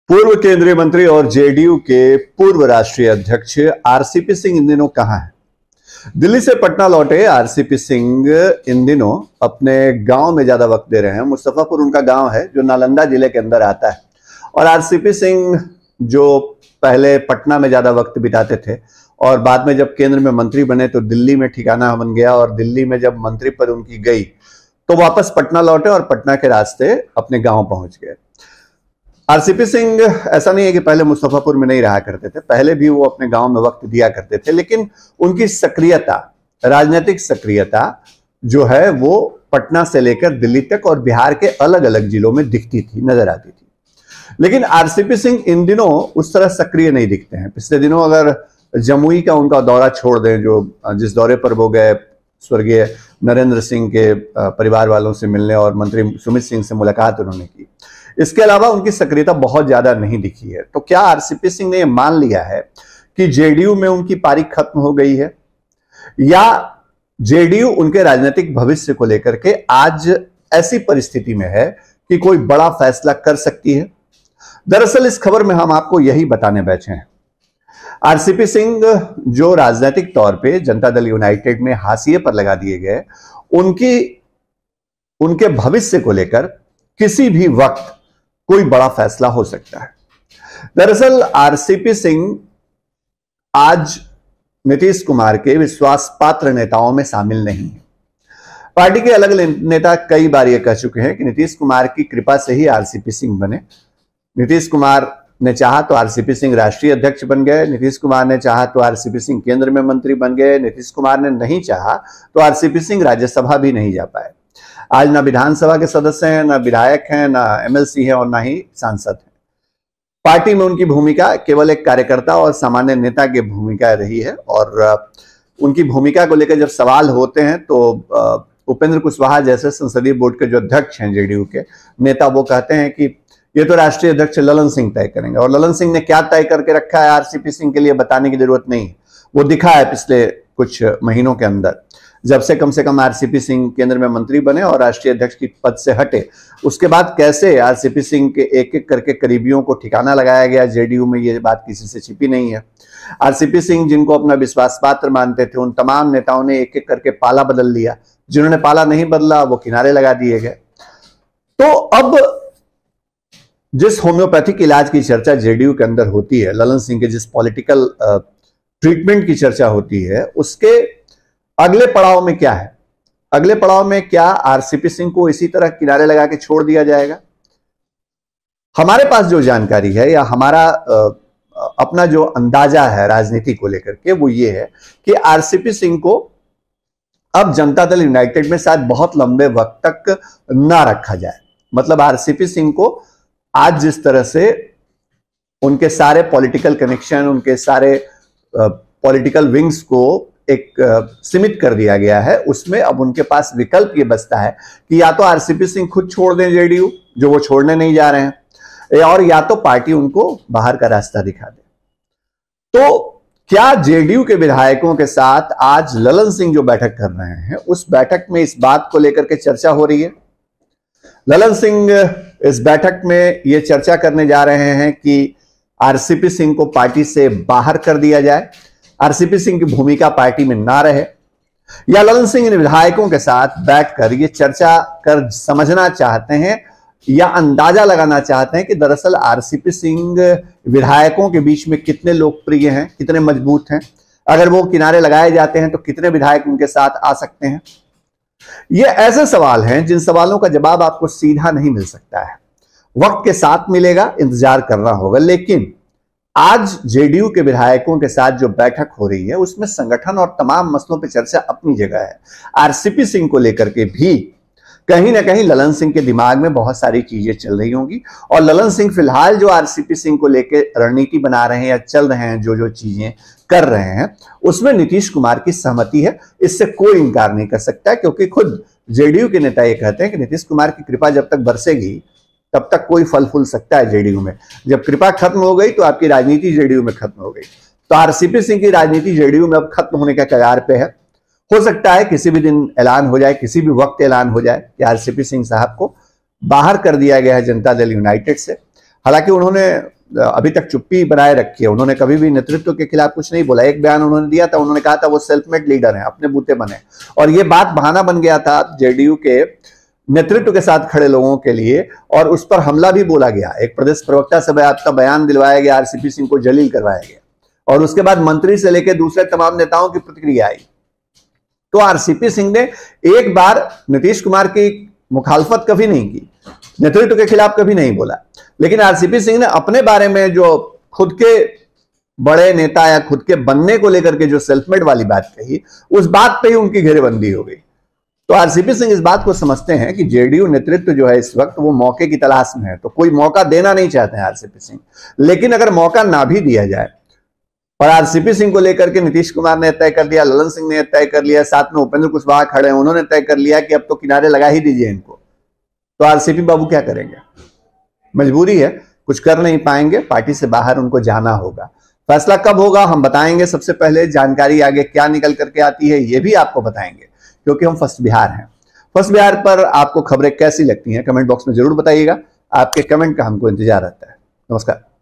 पूर्व केंद्रीय मंत्री और जेडीयू के पूर्व राष्ट्रीय अध्यक्ष आरसीपी सिंह इन दिनों कहां हैं? दिल्ली से पटना लौटे आरसीपी सिंह इन दिनों अपने गांव में ज्यादा वक्त दे रहे हैं। मुस्तफापुर उनका गांव है जो नालंदा जिले के अंदर आता है। और आरसीपी सिंह जो पहले पटना में ज्यादा वक्त बिताते थे और बाद में जब केंद्र में मंत्री बने तो दिल्ली में ठिकाना बन गया, और दिल्ली में जब मंत्री पद उनकी गई तो वापस पटना लौटे और पटना के रास्ते अपने गांव पहुंच गए। आरसीपी सिंह ऐसा नहीं है कि पहले मुस्तफापुर में नहीं रहा करते थे, पहले भी वो अपने गांव में वक्त दिया करते थे, लेकिन उनकी सक्रियता, राजनीतिक सक्रियता जो है वो पटना से लेकर दिल्ली तक और बिहार के अलग अलग जिलों में दिखती थी, नजर आती थी। लेकिन आरसीपी सिंह इन दिनों उस तरह सक्रिय नहीं दिखते हैं। पिछले दिनों अगर जमुई का उनका दौरा छोड़ दें, जो जिस दौरे पर वो गए स्वर्गीय नरेंद्र सिंह के परिवार वालों से मिलने और मंत्री सुमित सिंह से मुलाकात उन्होंने की, इसके अलावा उनकी सक्रियता बहुत ज्यादा नहीं दिखी है। तो क्या आरसीपी सिंह ने यह मान लिया है कि जेडीयू में उनकी पारी खत्म हो गई है, या जेडीयू उनके राजनीतिक भविष्य को लेकर के आज ऐसी परिस्थिति में है कि कोई बड़ा फैसला कर सकती है? दरअसल इस खबर में हम आपको यही बताने बैठे हैं। आरसीपी सिंह जो राजनीतिक तौर पे जनता दल यूनाइटेड में हाशिए पर लगा दिए गए, उनके भविष्य को लेकर किसी भी वक्त कोई बड़ा फैसला हो सकता है। दरअसल आरसीपी सिंह आज नीतीश कुमार के विश्वास पात्र नेताओं में शामिल नहीं है। पार्टी के अलग नेता कई बार यह कह चुके हैं कि नीतीश कुमार की कृपा से ही आरसीपी सिंह बने। नीतीश कुमार ने चाहा तो आरसीपी सिंह राष्ट्रीय अध्यक्ष बन गए, नीतीश कुमार ने चाहा तो आरसीपी सिंह केंद्र में मंत्री बन गए, नीतीश कुमार ने नहीं चाहा तो आरसीपी सिंह राज्यसभा भी नहीं जा पाए। आज ना विधानसभा के सदस्य हैं, ना विधायक हैं, ना एमएलसी हैं और ना ही सांसद हैं। पार्टी में उनकी भूमिका केवल एक कार्यकर्ता और सामान्य नेता की भूमिका रही है, और उनकी भूमिका को लेकर जब सवाल होते हैं तो उपेंद्र कुशवाहा जैसे संसदीय बोर्ड के जो अध्यक्ष हैं जेडीयू के नेता, वो कहते हैं कि ये तो राष्ट्रीय अध्यक्ष ललन सिंह तय करेंगे, और ललन सिंह ने क्या तय करके रखा है आरसीपी सिंह के लिए बताने की जरूरत नहीं है। वो दिखा है पिछले कुछ महीनों के अंदर, जब से कम आरसीपी सिंह केंद्र में मंत्री बने और राष्ट्रीय अध्यक्ष की पद से हटे, उसके बाद कैसे आरसीपी सिंह के एक एक करके करीबियों को ठिकाना लगाया गया जेडीयू में, ये बात किसी से छिपी नहीं है। आरसीपी सिंह जिनको अपना विश्वास पात्र मानते थे, उन तमाम नेताओं ने एक एक करके पाला बदल लिया। जिन्होंने पाला नहीं बदला वो किनारे लगा दिए गए। तो अब जिस होम्योपैथिक इलाज की चर्चा जेडीयू के अंदर होती है, ललन सिंह के जिस पॉलिटिकल ट्रीटमेंट की चर्चा होती है, उसके अगले पड़ाव में क्या है? अगले पड़ाव में क्या आरसीपी सिंह को इसी तरह किनारे लगा के छोड़ दिया जाएगा? हमारे पास जो जानकारी है या हमारा अपना जो अंदाजा है राजनीति को लेकर के, वो ये है कि आरसीपी सिंह को अब जनता दल यूनाइटेड में शायद बहुत लंबे वक्त तक ना रखा जाए। मतलब आरसीपी सिंह को आज जिस तरह से उनके सारे पॉलिटिकल कनेक्शन, उनके सारे पॉलिटिकल विंग्स को एक सीमित कर दिया गया है, उसमें अब उनके पास विकल्प ये बचता है कि या तो आरसीपी सिंह खुद छोड़ दें जेडीयू, जो वो छोड़ने नहीं जा रहे हैं, और या तो पार्टी उनको बाहर का रास्ता दिखा दे। तो क्या जेडीयू के विधायकों के साथ आज ललन सिंह जो बैठक कर रहे हैं, उस बैठक में इस बात को लेकर के चर्चा हो रही है? ललन सिंह इस बैठक में ये चर्चा करने जा रहे हैं कि आरसीपी सिंह को पार्टी से बाहर कर दिया जाए, आरसीपी सिंह की भूमिका पार्टी में ना रहे, या ललन सिंह इन विधायकों के साथ बैठकर ये चर्चा कर समझना चाहते हैं या अंदाजा लगाना चाहते हैं कि दरअसल आरसीपी सिंह विधायकों के बीच में कितने लोकप्रिय हैं, कितने मजबूत हैं, अगर वो किनारे लगाए जाते हैं तो कितने विधायक उनके साथ आ सकते हैं। ये ऐसे सवाल हैं जिन सवालों का जवाब आपको सीधा नहीं मिल सकता है, वक्त के साथ मिलेगा, इंतजार करना होगा। लेकिन आज जेडीयू के विधायकों के साथ जो बैठक हो रही है, उसमें संगठन और तमाम मसलों पर चर्चा अपनी जगह है। आरसीपी सिंह को लेकर के भी कहीं ना कहीं ललन सिंह के दिमाग में बहुत सारी चीजें चल रही होंगी, और ललन सिंह फिलहाल जो आरसीपी सिंह को लेकर रणनीति बना रहे हैं या चल रहे हैं, जो जो चीजें कर रहे हैं, उसमें नीतीश कुमार की सहमति है। इससे कोई इंकार नहीं कर सकता, क्योंकि खुद जेडीयू के नेता ये कहते हैं कि नीतीश कुमार की कृपा जब तक बरसेगी तब तक कोई फल फूल सकता है जेडीयू में। जब कृपा खत्म हो गई तो आपकी राजनीति जेडीयू में खत्म हो गई। तो आरसीपी सिंह की राजनीति जेडीयू में अब खत्म होने का कगार पे है। हो सकता है किसी भी दिन ऐलान हो जाए, किसी भी वक्त ऐलान हो जाए कि आरसीपी सिंह साहब को बाहर कर दिया गया है जनता दल यूनाइटेड से। हालांकि उन्होंने अभी तक चुप्पी बनाए रखी है। उन्होंने कभी भी नेतृत्व के खिलाफ कुछ नहीं बोला। एक बयान उन्होंने दिया था, उन्होंने कहा था वो सेल्फ मेड लीडर हैं, अपने बूते बने, और ये बात बहाना बन गया था जेडीयू के नेतृत्व के साथ खड़े लोगों के लिए, और उस पर हमला भी बोला गया। एक प्रदेश प्रवक्ता से आपका बयान दिलवाया गया, आरसीपी सिंह को जलील करवाया गया, और उसके बाद मंत्री से लेकर दूसरे तमाम नेताओं की प्रतिक्रिया आई। तो आरसीपी सिंह ने एक बार नीतीश कुमार की मुखालफत कभी नहीं की, नेतृत्व के खिलाफ कभी नहीं बोला, लेकिन आरसीपी सिंह ने अपने बारे में जो खुद के बड़े नेता या खुद के बनने को लेकर के जो सेल्फमेड वाली बात कही, उस बात पे ही उनकी घेरेबंदी हो गई। तो आरसीपी सिंह इस बात को समझते हैं कि जेडीयू नेतृत्व जो है इस वक्त वो मौके की तलाश में है, तो कोई मौका देना नहीं चाहते हैं आरसीपी सिंह। लेकिन अगर मौका ना भी दिया जाए, और आरसीपी सिंह को लेकर के नीतीश कुमार ने तय कर लिया, ललन सिंह ने तय कर लिया, साथ में उपेंद्र कुशवाहा खड़े हैं, उन्होंने तय कर लिया कि अब तो किनारे लगा ही दीजिए इनको, तो आरसीपी बाबू क्या करेंगे? मजबूरी है, कुछ कर नहीं पाएंगे, पार्टी से बाहर उनको जाना होगा। फैसला कब होगा हम बताएंगे, सबसे पहले जानकारी आगे क्या निकल करके आती है ये भी आपको बताएंगे, क्योंकि हम फर्स्ट बिहार हैं। फर्स्ट बिहार पर आपको खबरें कैसी लगती हैं कमेंट बॉक्स में जरूर बताइएगा। आपके कमेंट का हमको इंतजार रहता है। नमस्कार।